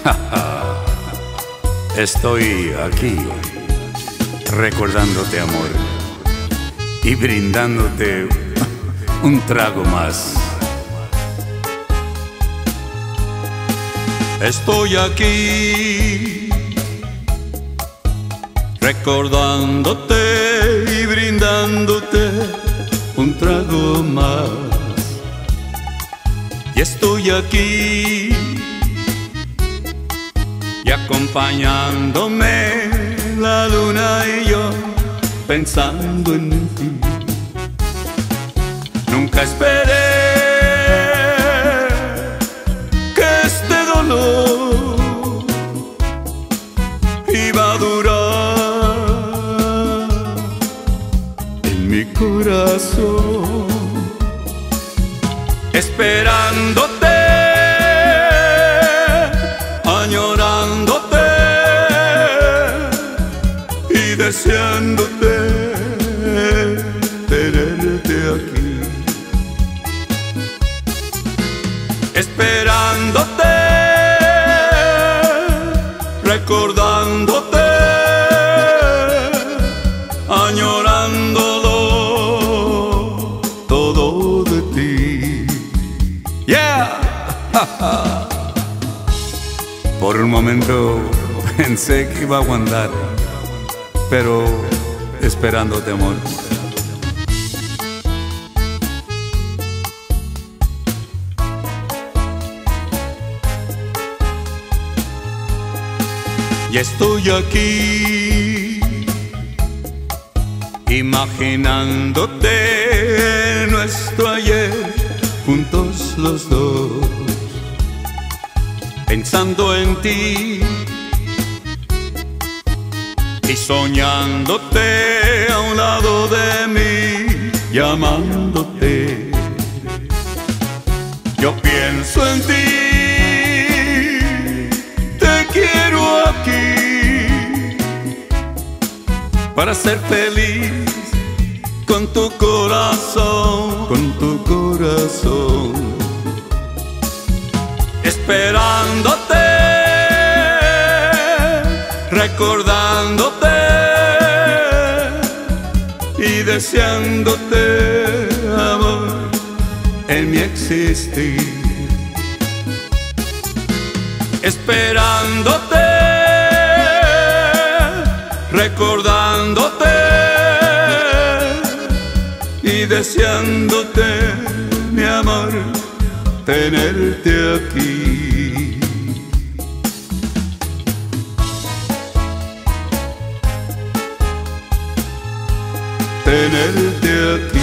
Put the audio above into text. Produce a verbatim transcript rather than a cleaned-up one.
Estoy aquí, recordándote, amor, y brindándote un trago más. Estoy aquí, recordándote y brindándote un trago más. Y estoy aquí, y acompañándome la luna y yo, pensando en ti. Nunca esperé que este dolor iba a durar en mi corazón, esperándote, añorándote y deseándote tenerte aquí, esperándote, recordándote, añorándolo todo de ti. Yeah. Por un momento pensé que iba a aguantar, pero esperándote, amor. Y estoy aquí, imaginándote nuestro ayer, juntos los dos, pensando en ti y soñándote a un lado de mí, llamándote. Yo pienso en ti, te quiero aquí para ser feliz con tu corazón, con tu corazón, esperándote, recordándote y deseándote, amor, en mi existir, esperándote, recordándote y deseándote, mi amor, tenerte aquí. Tenerte aquí.